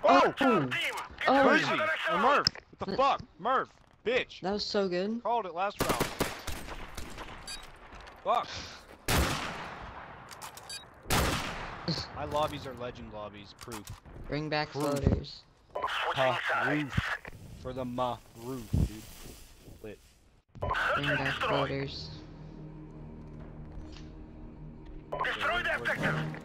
Oh! Oh! Bushy! Or Murph! What the fuck? Murph! Bitch! That was so good. Called it last round. Fuck! My lobbies are legend lobbies. Proof. Bring back Proof. floaters. Roof. For the roof, dude. Lit. Bring back floaters. Destroy the objective!